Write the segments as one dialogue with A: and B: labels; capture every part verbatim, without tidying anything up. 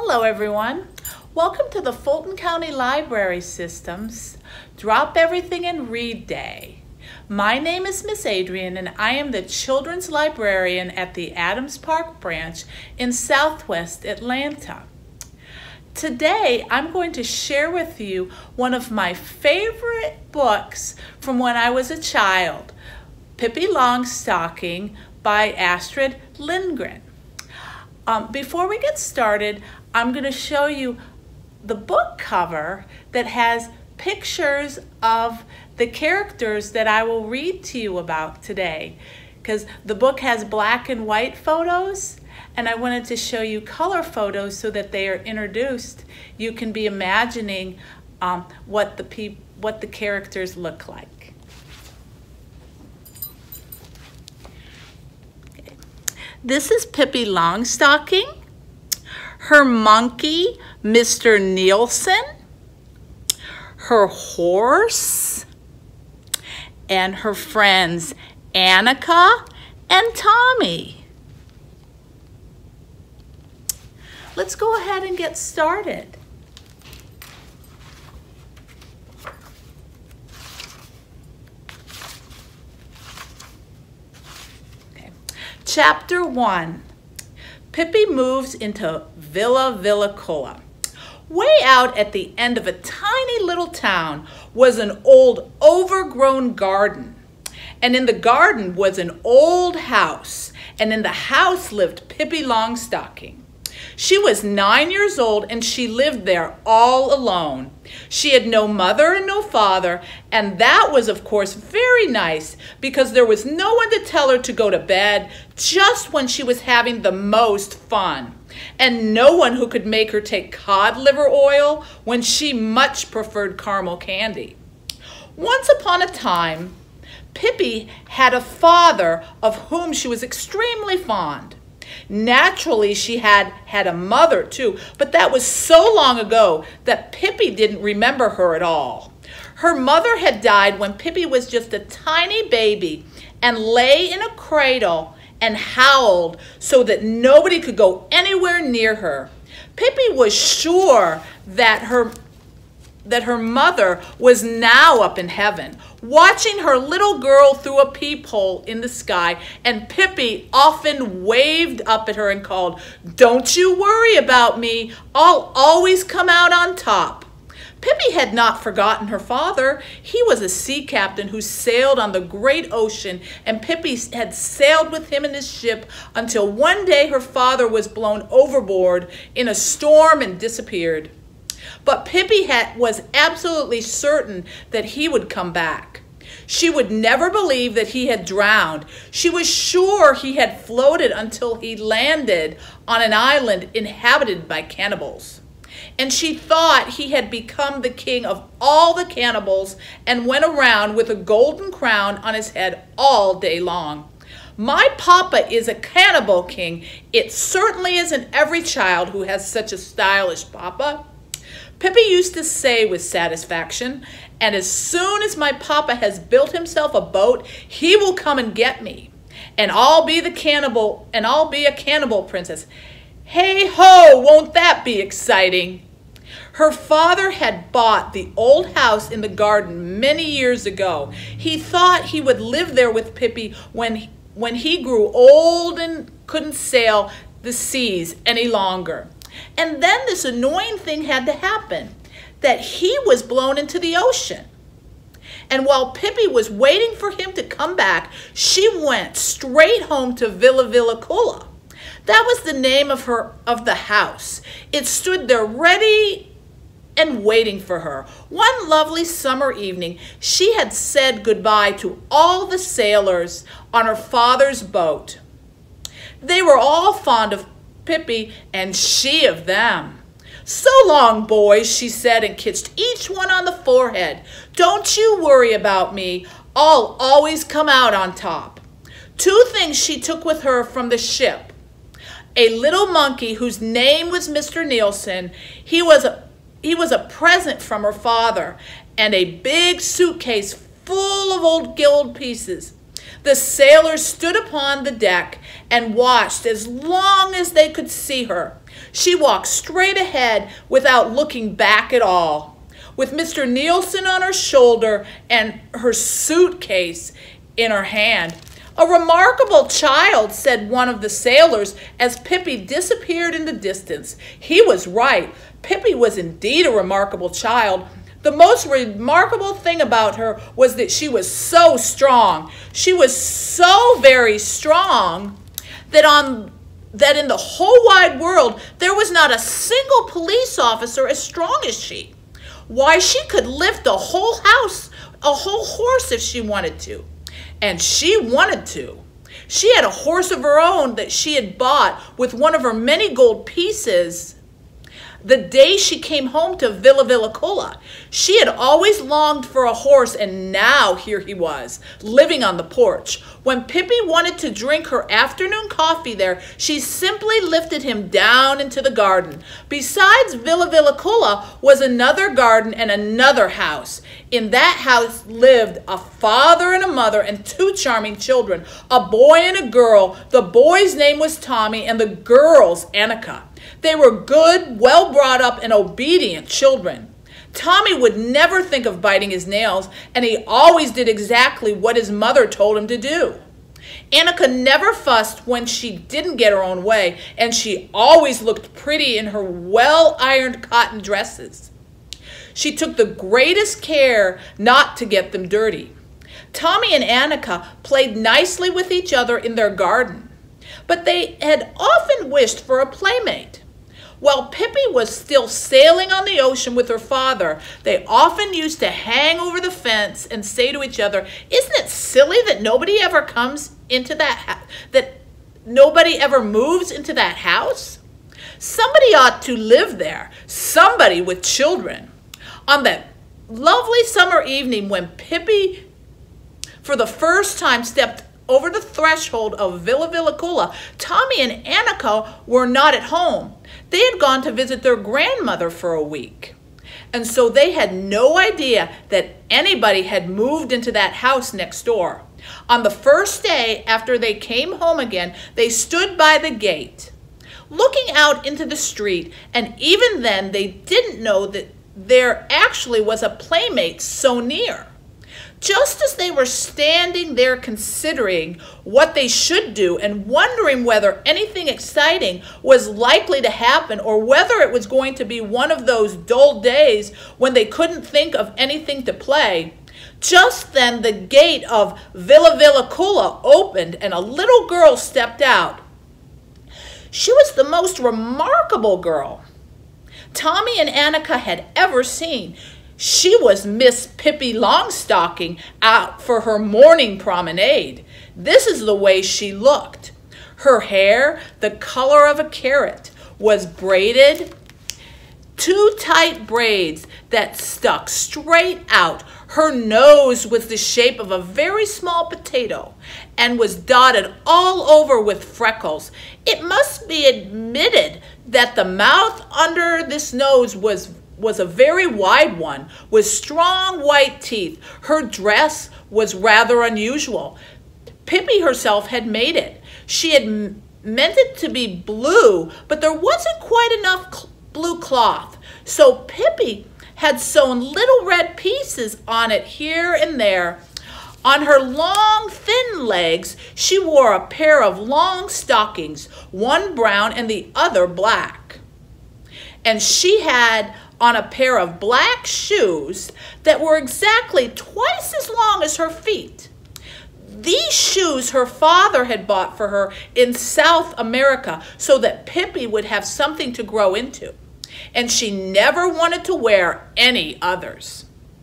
A: Hello everyone. Welcome to the Fulton County Library System's Drop Everything and Read Day. My name is Miss Adrian and I am the Children's Librarian at the Adams Park branch in Southwest Atlanta. Today I'm going to share with you one of my favorite books from when I was a child, Pippi Longstocking by Astrid Lindgren. Um, before we get started, I'm going to show you the book cover that has pictures of the characters that I will read to you about today, because the book has black and white photos and I wanted to show you color photos so that they are introduced. You can be imagining um, what the peop what the characters look like. This is Pippi Longstocking, her monkey, Mister Nielsen, her horse, and her friends, Annika and Tommy. Let's go ahead and get started. Chapter one, Pippi moves into Villa Villacola. Way out at the end of a tiny little town was an old overgrown garden. And in the garden was an old house. And in the house lived Pippi Longstocking. She was nine years old and she lived there all alone. She had no mother and no father, and that was of course very nice because there was no one to tell her to go to bed just when she was having the most fun, and no one who could make her take cod liver oil when she much preferred caramel candy. Once upon a time, Pippi had a father of whom she was extremely fond. Naturally, she had had a mother too, but that was so long ago that Pippi didn't remember her at all. Her mother had died when Pippi was just a tiny baby and lay in a cradle and howled so that nobody could go anywhere near her. Pippi was sure that her that her mother was now up in heaven, watching her little girl through a peephole in the sky, and Pippi often waved up at her and called, "Don't you worry about me, I'll always come out on top." Pippi had not forgotten her father. He was a sea captain who sailed on the great ocean, and Pippi had sailed with him in his ship until one day her father was blown overboard in a storm and disappeared. But Pippi had, was absolutely certain that he would come back. She would never believe that he had drowned. She was sure he had floated until he landed on an island inhabited by cannibals. And she thought he had become the king of all the cannibals and went around with a golden crown on his head all day long. My papa is a cannibal king. It certainly isn't every child who has such a stylish papa. Pippi used to say with satisfaction, "And as soon as my papa has built himself a boat, he will come and get me. And I'll be the cannibal, and I'll be a cannibal princess. Hey ho, won't that be exciting?" Her father had bought the old house in the garden many years ago. He thought he would live there with Pippi when, when he grew old and couldn't sail the seas any longer. And then this annoying thing had to happen, that he was blown into the ocean. And while Pippi was waiting for him to come back, she went straight home to Villa Villacola. That was the name of her of the house. It stood there ready and waiting for her. One lovely summer evening, she had said goodbye to all the sailors on her father's boat. They were all fond of Pippi, and she of them. "So long, boys," she said, and kissed each one on the forehead. "Don't you worry about me. I'll always come out on top." Two things she took with her from the ship: a little monkey whose name was Mister Nielsen. He was a, he was a present from her father, and a big suitcase full of old gold pieces. The sailors stood upon the deck and watched as long as they could see her. She walked straight ahead without looking back at all, with Mister Nielsen on her shoulder and her suitcase in her hand. "A remarkable child," said one of the sailors as Pippi disappeared in the distance. He was right. Pippi was indeed a remarkable child. The most remarkable thing about her was that she was so strong. She was so very strong that on that in the whole wide world there was not a single police officer as strong as she. Why, she could lift a whole house, a whole horse if she wanted to. And she wanted to. She had a horse of her own that she had bought with one of her many gold pieces the day she came home to Villa Villacola. She had always longed for a horse, and now here he was, living on the porch. When Pippi wanted to drink her afternoon coffee there, she simply lifted him down into the garden. Besides Villa Villacola was another garden and another house. In that house lived a father and a mother and two charming children, a boy and a girl. The boy's name was Tommy and the girl's Annika. They were good, well brought up, and obedient children. Tommy would never think of biting his nails, and he always did exactly what his mother told him to do. Annika never fussed when she didn't get her own way, and she always looked pretty in her well-ironed cotton dresses. She took the greatest care not to get them dirty. Tommy and Annika played nicely with each other in their garden, but they had often wished for a playmate. While Pippi was still sailing on the ocean with her father, they often used to hang over the fence and say to each other, "Isn't it silly that nobody ever comes into that house, that nobody ever moves into that house? Somebody ought to live there, somebody with children." On that lovely summer evening when Pippi for the first time stepped over the threshold of Villa Villacola, Tommy and Annika were not at home. They had gone to visit their grandmother for a week, and so they had no idea that anybody had moved into that house next door. On the first day after they came home again, they stood by the gate, looking out into the street, and even then they didn't know that there actually was a playmate so near. Just as they were standing there considering what they should do and wondering whether anything exciting was likely to happen or whether it was going to be one of those dull days when they couldn't think of anything to play, just then the gate of Villa Villacola opened and a little girl stepped out. She was the most remarkable girl Tommy and Annika had ever seen. She was Miss Pippi Longstocking out for her morning promenade. This is the way she looked. Her hair, the color of a carrot, was braided, two tight braids that stuck straight out. Her nose was the shape of a very small potato and was dotted all over with freckles. It must be admitted that the mouth under this nose was was a very wide one, with strong white teeth. Her dress was rather unusual. Pippi herself had made it. She had meant it to be blue, but there wasn't quite enough blue cloth. So Pippi had sewn little red pieces on it here and there. On her long, thin legs, she wore a pair of long stockings, one brown and the other black. And she had on a pair of black shoes that were exactly twice as long as her feet. These shoes her father had bought for her in South America so that Pippi would have something to grow into, and she never wanted to wear any others.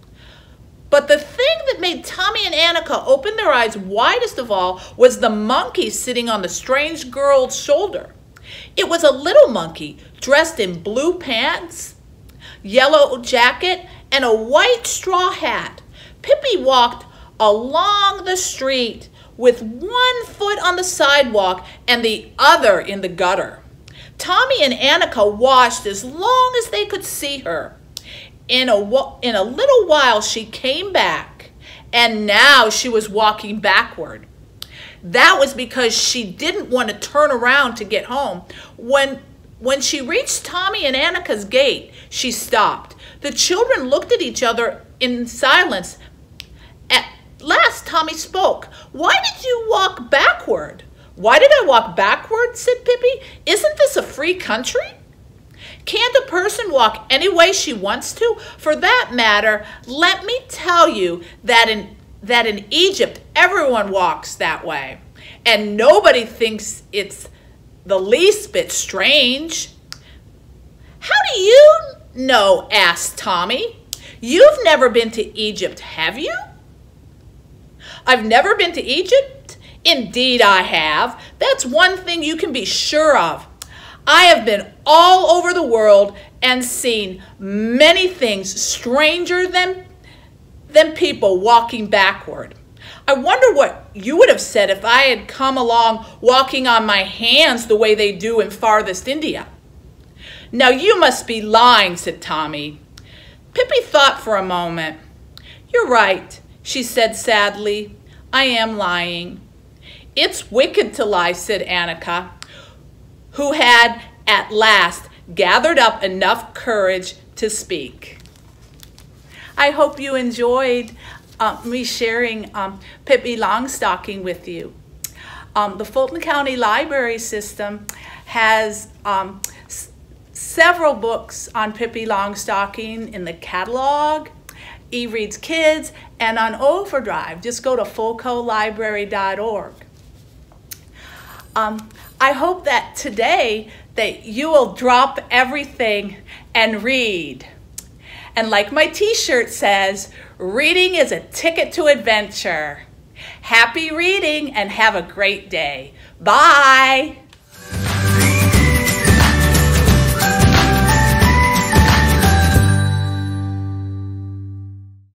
A: But the thing that made Tommy and Annika open their eyes widest of all was the monkey sitting on the strange girl's shoulder. It was a little monkey dressed in blue pants, yellow jacket, and a white straw hat. Pippi walked along the street with one foot on the sidewalk and the other in the gutter. Tommy and Annika watched as long as they could see her. In a, in a little while she came back, and now she was walking backward. That was because she didn't want to turn around to get home. When When she reached Tommy and Annika's gate, she stopped. The children looked at each other in silence. At last, Tommy spoke. "Why did you walk backward?" "Why did I walk backward?" said Pippi. "Isn't this a free country? Can't a person walk any way she wants to? For that matter, let me tell you that in, that in Egypt, everyone walks that way. And nobody thinks it's the least bit strange." "How do you know?" asked Tommy. "You've never been to Egypt, have you?" "I've never been to Egypt? Indeed I have. That's one thing you can be sure of. I have been all over the world and seen many things stranger than, than people walking backward. I wonder what you would have said if I had come along walking on my hands the way they do in farthest India." "Now you must be lying," said Tommy. Pippi thought for a moment. "You're right," she said sadly. "I am lying." "It's wicked to lie," said Annika, who had at last gathered up enough courage to speak. I hope you enjoyed uh, me sharing um, Pippi Longstocking with you. Um, the Fulton County Library System has um, several books on Pippi Longstocking in the catalog, e-reads Kids, and on Overdrive. Just go to Fulco Library dot org. Um, I hope that today that you will drop everything and read. And like my t-shirt says, reading is a ticket to adventure. Happy reading and have a great day. Bye.